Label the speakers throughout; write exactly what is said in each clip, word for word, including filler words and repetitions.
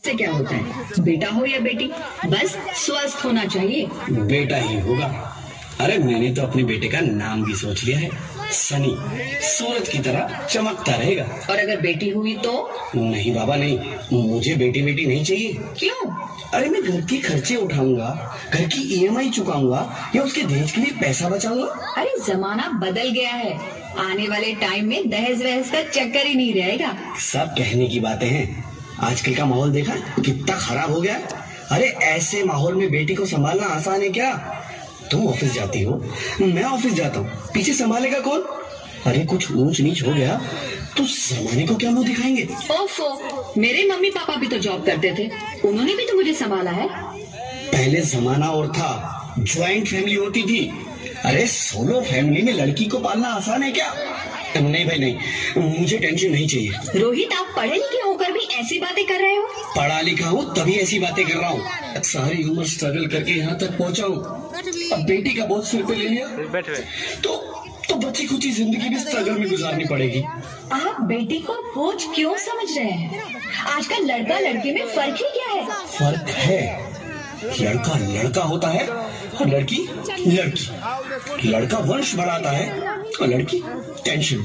Speaker 1: से क्या होता है, बेटा हो या बेटी, बस स्वस्थ होना चाहिए।
Speaker 2: बेटा ही होगा। अरे मैंने तो अपने बेटे का नाम भी सोच लिया है, सनी। सूरज की तरह चमकता रहेगा।
Speaker 1: और अगर बेटी हुई तो?
Speaker 2: नहीं बाबा नहीं, मुझे बेटी बेटी नहीं चाहिए।
Speaker 1: क्यों?
Speaker 2: अरे मैं घर के खर्चे उठाऊंगा, घर की ई एम आई चुकाऊंगा या उसके दहेज के लिए पैसा बचाऊंगा।
Speaker 1: अरे जमाना बदल गया है, आने वाले टाइम में दहेज वहेज का चक्कर ही नहीं रहेगा।
Speaker 2: सब कहने की बातें हैं, आजकल का माहौल देखा कितना खराब हो गया। अरे ऐसे माहौल में बेटी को संभालना आसान है क्या? तुम ऑफिस जाती हो, मैं ऑफिस जाता हूँ, पीछे संभालेगा कौन? अरे कुछ ऊंच नीच हो गया तो जमाने को क्या मुंह दिखाएंगे?
Speaker 1: ओफो, मेरे मम्मी पापा भी तो जॉब करते थे, उन्होंने भी तो मुझे संभाला है।
Speaker 2: पहले जमाना और था, ज्वाइंट फैमिली होती थी। अरे सोलो फैमिली में लड़की को पालना आसान है क्या? नहीं भाई नहीं, मुझे टेंशन नहीं चाहिए।
Speaker 1: रोहित, आप पढ़े लिखे होकर भी ऐसी बातें कर रहे हो?
Speaker 2: पढ़ा लिखा हूँ तभी ऐसी बातें कर रहा हूँ। सारी उम्र स्ट्रगल करके यहाँ तक पहुँचा हूँ, अब बेटी का बोझ सिर पे ले लिया तो तो बची खुची जिंदगी भी स्ट्रगल में गुजारनी पड़ेगी।
Speaker 1: आप बेटी को बोझ क्यों समझ रहे हैं? आजकल लड़का लड़की में फर्क ही क्या है?
Speaker 2: फर्क है, लड़का लड़का होता है और लड़की लड़की। लड़का वंश बढ़ाता है और लड़की टेंशन।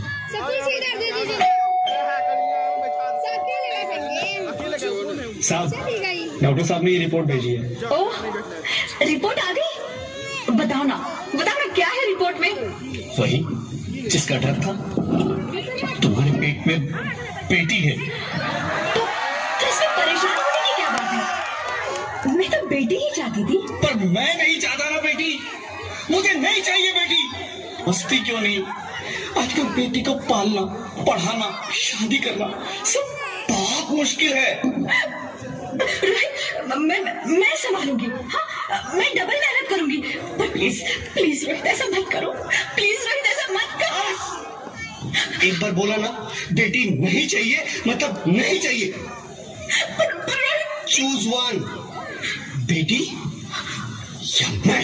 Speaker 2: साहब, डॉक्टर साहब ने ये रिपोर्ट भेजी है।
Speaker 1: ओह, रिपोर्ट आ गई? बताओ ना, बताओ ना क्या है रिपोर्ट में?
Speaker 2: वही जिसका डर था, तुम्हारे पेट में बेटी है।
Speaker 1: तो, तो इसमें परेशान होने की क्या बात है? मैं तो बेटी ही चाहती थी।
Speaker 2: पर मैं नहीं चाहता ना बेटी, मुझे नहीं चाहिए बेटी। मस्ती क्यों नहीं, आजकल बेटी को पालना, पढ़ाना, शादी करना सब बहुत मुश्किल है।
Speaker 1: मैं मैं संभालूंगी, हाँ, मैं डबल मेहनत करूंगी, पर प्लीज प्लीज रोहित ऐसा मत करो, प्लीज रोहित ऐसा मत करो।
Speaker 2: एक बार बोला ना, बेटी नहीं चाहिए मतलब नहीं चाहिए।
Speaker 1: पर, पर
Speaker 2: चूज वन, बेटी या मैं।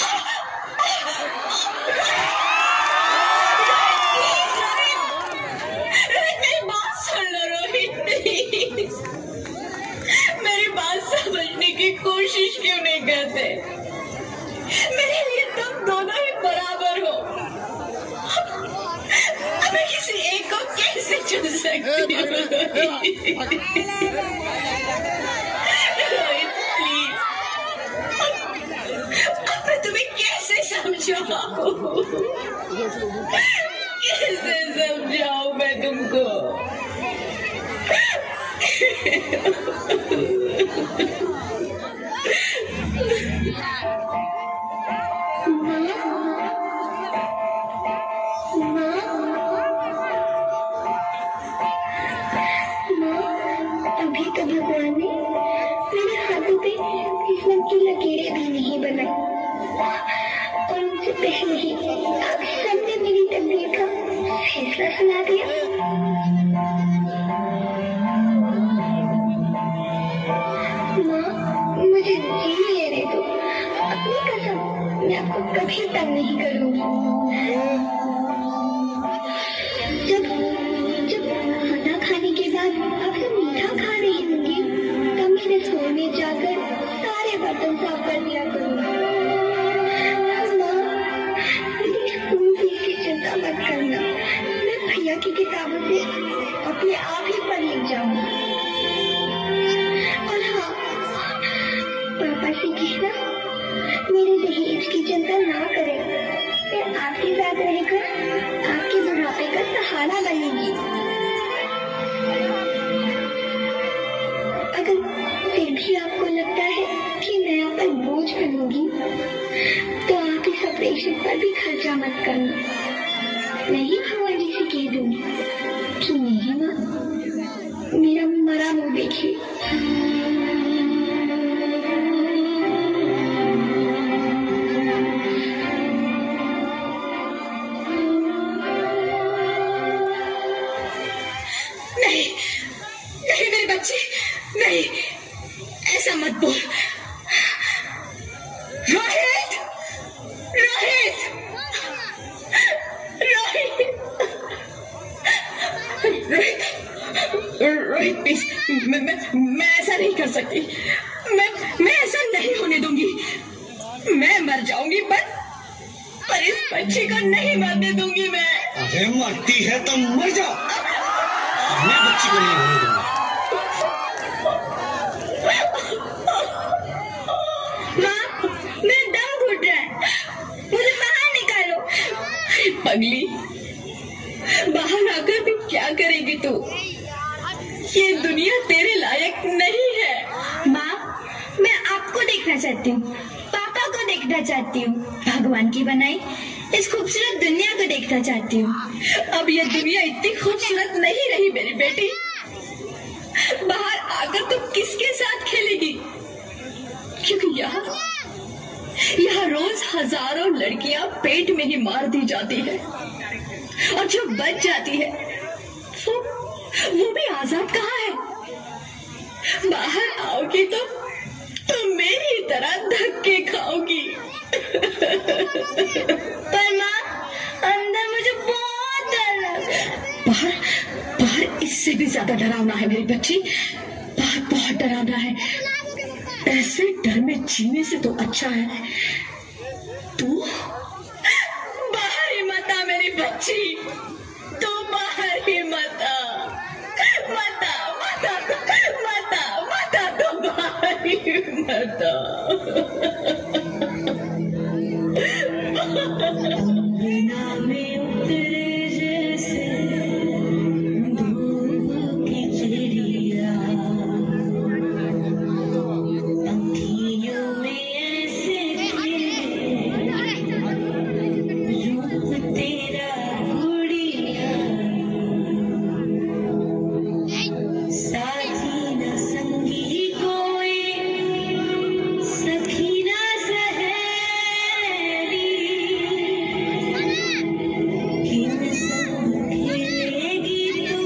Speaker 1: समझने की कोशिश क्यों नहीं करते? मेरे लिए तुम दोनों ही बराबर हो, मैं किसी एक को कैसे चुन सकती हूँ? रोहित प्लीज, अब मैं तुम्हें कैसे समझाऊं? कैसे समझाऊं मैं तुमको?
Speaker 3: अभी तो भगवान ने मेरे हाथों पे किस्मत की लकीरें भी नहीं बनाई और उनसे पहले ही आप सबने मेरी तकदीर का फैसला सुना दिया। माँ, मुझे जी लेने दो, अपनी कसम, मैं आपको कभी तंग नहीं करूंगी। जब जब खाना खाने के बाद आपसे मीठा खा रही होंगी, तब मेरे रसोई में जाकर सारे बर्तन साफ कर दिया करूंगी। स्कूल फीस की चिंता मत करना, मैं भैया की किताबों से अपने आप ही पढ़ लिख जाऊंगी। और हाँ, पापा से कहना मेरे दहेज की चिंता ना करें, मैं आपके साथ रहकर आपके बुढ़ापे का सहारा बनेगी। अगर फिर भी आपको लगता है कि मैं आप पर बोझ बनूंगी, तो आप इस ऑपरेशन पर भी खर्चा मत करना। मैं ही भगवान जी से कह दूंगी कि मेरी माँ मेरा मरा मुंह देखिए।
Speaker 1: नहीं नहीं मेरे बच्चे, नहीं, ऐसा मत बोल। रोहित, रोहित, रोहित, रोहित प्लीज, मैं मैं मैं ऐसा नहीं कर कर सकती। मैं मैं ऐसा नहीं होने दूंगी। मैं मर जाऊंगी पर पर इस बच्ची को नहीं मरने दूंगी मैं।
Speaker 2: अरे मरती है तो मर जाओ, मैं बच्ची को नहीं होने दूंगा।
Speaker 1: माँ, मेरा दम घुट रहा है, मुझे बाहर निकालो। अरे पगली, बाहर आकर भी क्या करेगी तू? ये दुनिया तेरे लायक नहीं है।
Speaker 3: माँ, मैं आपको देखना चाहती हूँ, पापा को देखना चाहती हूँ, भगवान की बनाई इस खूबसूरत दुनिया को देखना चाहती हूँ।
Speaker 1: अब ये दुनिया इतनी खूबसूरत नहीं रही मेरी बेटी। बाहर आकर तू किसके साथ खेलेगी? क्योंकि यहाँ यहाँ रोज हजारों लड़कियां पेट में ही मार दी जाती है और जो बच जाती है वो वो भी आजाद कहाँ है? बाहर आओगी तो तो मेरी तरह धक्के खाओगी।
Speaker 3: पर माँ, अंदर मुझे बहुत डर लग रहा है।
Speaker 1: बाहर बाहर इससे भी ज्यादा डरावना है मेरी बच्ची, बाहर बहुत डरावना है। ऐसे डर में जीने से तो अच्छा है तू बाहर ही मत आ मेरी बच्ची, तू बाहर ही मत आ, मत आ, मत आ, मत आ, मत आ, तू बाहर ही मत आ। बिना में उतरे जैसे धूप की चिड़िया, पंखियों में ऐसे रूप तेरा उड़िया, साथी न संगी कोई, सखी न सहेली, किन संग खेलेगी तू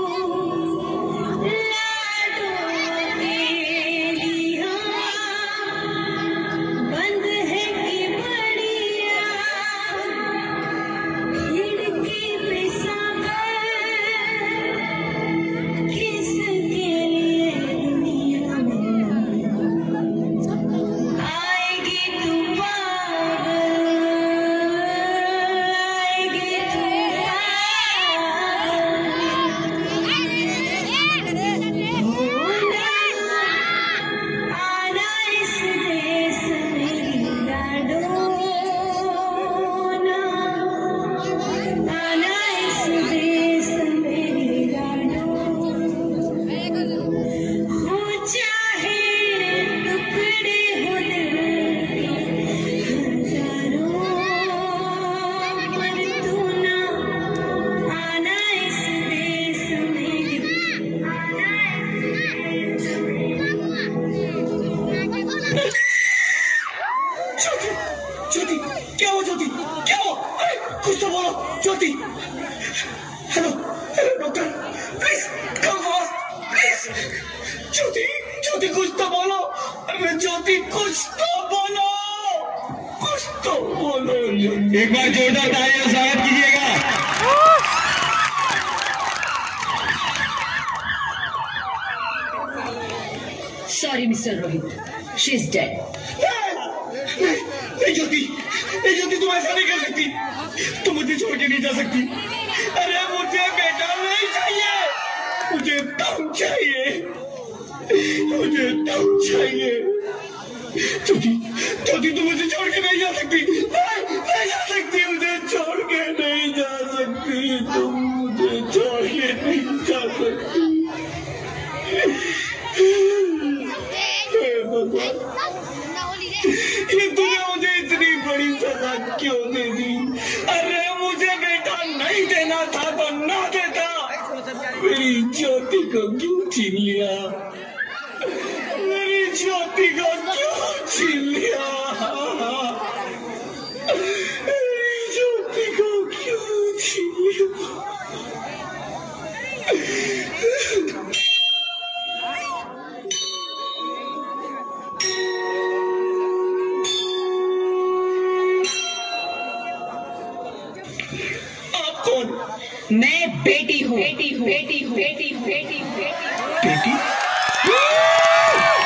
Speaker 1: लाडो तेरी। हाँ, बंद है कि बढ़िया खिड़की पे सागर, किसके लिए दुनिया में आएगी तू पागल, आएगी तू पागल। आना इस देश में लाडो ना, आना इस देश में लाडो, हो चाहे टुकड़े हो दिल के हजारों, पर तू ना आना इस देश में, आना इस देश में।
Speaker 2: ज्योति, ज्योति, क्या हो ज्योति, क्या हो? अरे, कुछ तो बोलो Jyoti. Hello, hello doctor, please come fast, please. Jyoti, Jyoti कुछ तो बोलो। अरे ज्योति कुछ तो बोलो, कुछ तो बोलो ज्योति। एक बार जोरदार तालियों से स्वागत कीजिएगा।
Speaker 1: Sorry, Mister Rohit, she's dead.
Speaker 2: नहीं ज्योति, नहीं ज्योति, तुम ऐसा नहीं कर सकती, तुम मुझे छोड़ के नहीं जा सकती। अरे मुझे बेटा नहीं चाहिए, मुझे तुम चाहिए, मुझे तुम चाहिए। ज्योति, ज्योति तुम मुझे छोड़ के नहीं जा सकती, नहीं, नहीं जा सकती, मुझे छोड़ के नहीं जा सकती, तुम मुझे छोड़ के नहीं जा सकती। हे भगवान, ये तूने मुझे इतनी बड़ी सजा क्यों दे दी? अरे मुझे बेटा नहीं देना था तो ना देता, मेरी ज्योति को क्यों छीन लिया? मेरी ज्योति को क्यों छीन लिया? मेरी ज्योति को क्यों छीन लिया?
Speaker 1: मैं बेटी हूँ, बेटी हूँ, बेटी हूँ, बेटी हूँ, बेटी हूँ, बेटी हूँ।
Speaker 2: बेटी?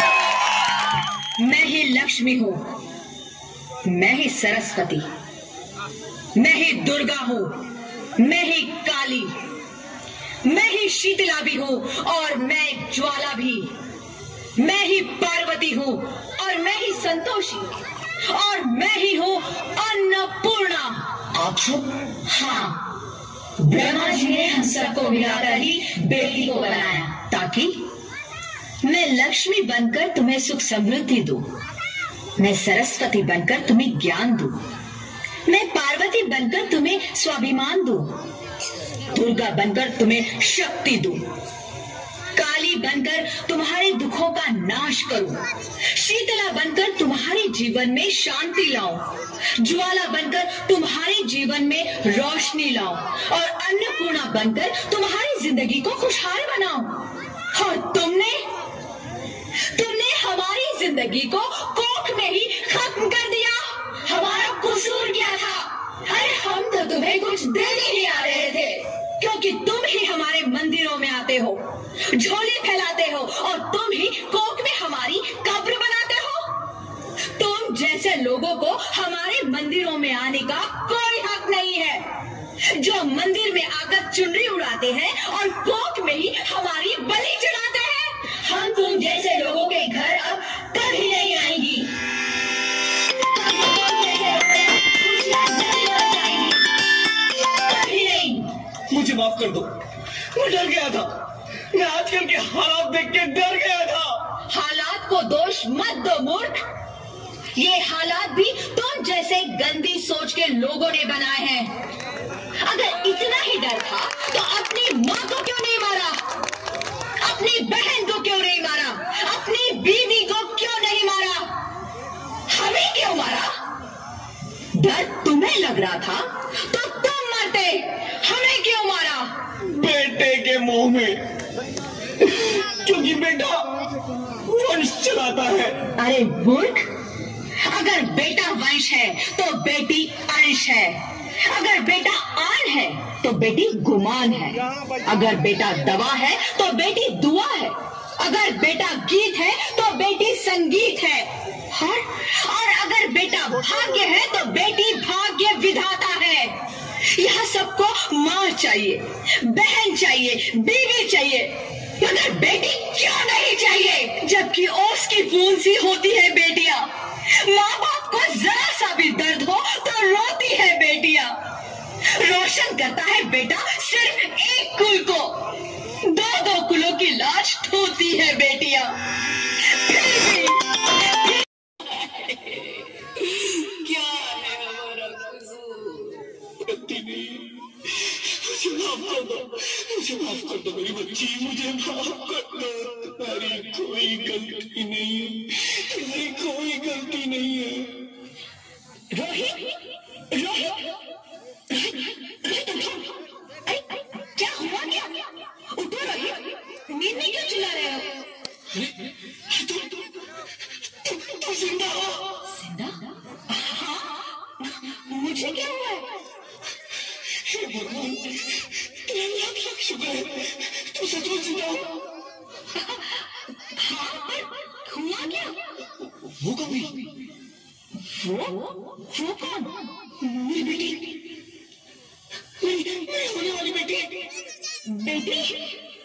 Speaker 1: लक्ष्मी हूँ, मैं ही सरस्वती, मैं ही दुर्गा हूँ, मैं ही काली, मैं ही शीतला भी हूँ और मैं ज्वाला भी, मैं ही पार्वती हूँ और मैं ही संतोषी और मैं ही हूँ अन्नपूर्णा।
Speaker 2: आप सब?
Speaker 1: हाँ, ब्रह्मा जी ने हम सबको मिलाकर ही बेटी को बनाया ताकि मैं लक्ष्मी बनकर तुम्हें सुख समृद्धि दूं, मैं सरस्वती बनकर तुम्हें ज्ञान दूं, मैं पार्वती बनकर तुम्हें स्वाभिमान दूं, दुर्गा बनकर तुम्हें शक्ति दूं, काली बनकर तुम्हारे दुखों का नाश करूं, शीतला बनकर तुम्हारे जीवन में शांति लाऊं, ज्वाला बनकर तुम्हारे जीवन में रोशनी लाऊं और अन्नपूर्णा बनकर तुम्हारी जिंदगी को खुशहाल बनाऊं। और तुमने तुमने हमारी जिंदगी को कोख में ही खत्म कर दिया। हमारा कसूर क्या था? अरे हम तो तुम्हें कुछ देने ही आ रहे थे, क्योंकि तुम ही हमारे मंदिरों में आते हो, झोले फैलाते हो और तुम ही कोख में हमारी कब्र बनाते हो। तुम जैसे लोगों को हमारे मंदिरों में आने का कोई हक नहीं है, जो मंदिर में आकर चुनरी उड़ाते हैं और कोख में ही हमारी बलि चढ़ाते हैं। हम तुम जैसे लोगों के घर अब कभी नहीं आएंगी। कभी नहीं।
Speaker 2: मुझे माफ कर दो, मैं डर गया था, मैं आजकल के हालात देख के डर गया था।
Speaker 1: हालात को दोष मत दो मूर्ख, ये हालात भी तुम जैसे गंदी सोच के लोगों ने बनाए हैं। अगर इतना ही डर था तो अपनी माँ को क्यों नहीं मारा, अपनी बहन को क्यों नहीं मारा, अपनी बीवी को क्यों नहीं मारा, हमें क्यों मारा? डर तुम्हें लग रहा था तो तुम मरते, हमें क्यों मारा?
Speaker 2: बेटे के मुंह में, क्योंकि बेटा वंश चलाता है।
Speaker 1: अरे मूर्ख, अगर बेटा वंश है तो बेटी अंश है, अगर बेटा आन है तो बेटी गुमान है, अगर बेटा दवा है तो बेटी दुआ है, अगर बेटा गीत है तो बेटी संगीत है, और, और अगर बेटा भाग्य है तो बेटी भाग्य विधाता है। यहाँ सबको माँ चाहिए, बहन चाहिए, बीवी चाहिए, मगर बेटी क्यों नहीं चाहिए? जबकि ओस की बूंद सी होती है बेटियां, माँ बाप को जरा सा भी दर्द हो तो रोती है बेटियां। रोशन करता है बेटा सिर्फ एक कुल को, दो दो कुलों की लाज ढोती है बेटियां। क्या है हमारा कसूर?
Speaker 2: मुझे माफ कर दो, मुझे माफ कर दो मेरी बच्ची, मुझे माफ कर दो। तुम्हारी कोई गलती नहीं है, तुम्हारी कोई गलती नहीं है।
Speaker 1: रोहित, रोहित, क्या हुआ? क्या उठो रोहित, नींद में क्यों चिल्ला रहे हो?
Speaker 2: तुम तुम तुम जिंदा हो?
Speaker 1: जिंदा? हाँ, मुझे क्या हुआ है?
Speaker 2: हे भगवान, तेरा लाख लाख शुक्र है, तुम सचमुच जिंदा हो।
Speaker 1: हाँ, पर हुआ क्या?
Speaker 2: वो कभी
Speaker 1: वो वो कौन?
Speaker 2: मेरी बेटी, मेरी मेरी होने वाली बेटी।
Speaker 1: बेटी?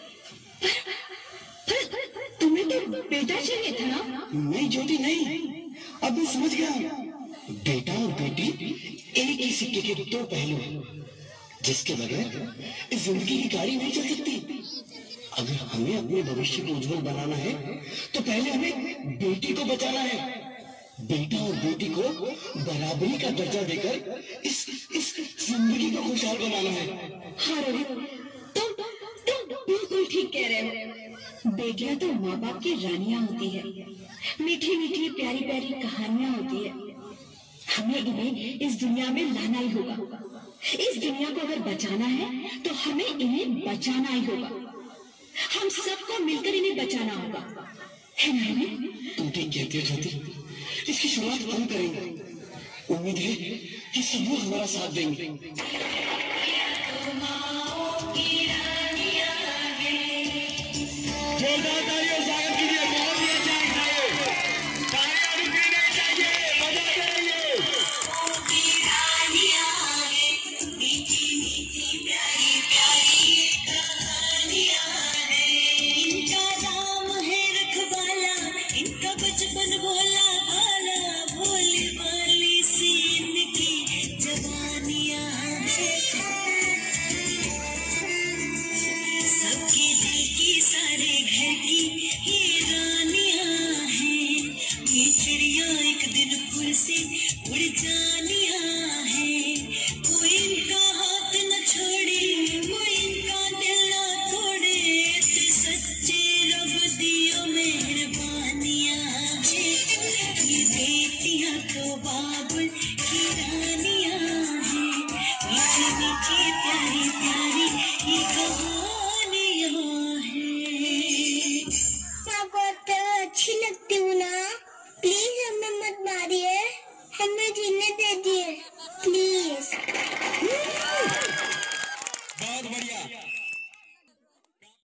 Speaker 1: तुम्हें तो बेटा चाहिए था ना?
Speaker 2: नहीं ज्योति नहीं, अब मैं समझ गया। बेटा और बेटी एक ही सिक्के के दो पहलू हैं, जिसके बगैर इस जिंदगी की गाड़ी नहीं चल सकती। अगर हमें अपने भविष्य को उज्जवल बनाना है तो पहले हमें बेटी को बचाना है। बेटा और बेटी को बराबरी का दर्जा देकर इस इस जिंदगी को खुशहाल बनाना है।
Speaker 1: हाँ रोहित, तुम तुम बिल्कुल ठीक कह रहे हो। बेटियां तो माँ बाप की रानियां होती है, मीठी मीठी प्यारी प्यारी कहानियां होती है। हमें इन्हें इस दुनिया में लाना ही होगा। इस दुनिया को अगर बचाना है तो हमें इन्हें बचाना ही होगा। हम सबको मिलकर इन्हें बचाना होगा, है ना?
Speaker 2: तुम ठीक कहती हो ज्योति, इसकी शुरुआत हम करेंगे। उम्मीद है कि सब लोग हमारा साथ देंगे। जोरदार तालियों स्वागत कीजिए। बहुत ही अच्छा है। तालियां रुकनी नहीं चाहिए।
Speaker 4: बचपन भोला भाला भोली भाली सी इनकी जवानियां हैं, सबके दिल की सारे घर की ये रानियां हैं, ये चिड़िया एक दिन फुल से उड़ जानियां हैं, कोई इनका हाथ न छोड़े कोई इनका दिल न तोड़े, ते सच्चे रब दियो मेहरबानियां हैं, ये बेटियां तो बाबुल की रानियां हैं, मीठी मीठी प्यारी प्यारी ये कहानियां हैं।
Speaker 3: मैं बहुत अच्छी लगती हूँ ना, प्लीज हमें मत मारिए, हमें जीने दीजिए।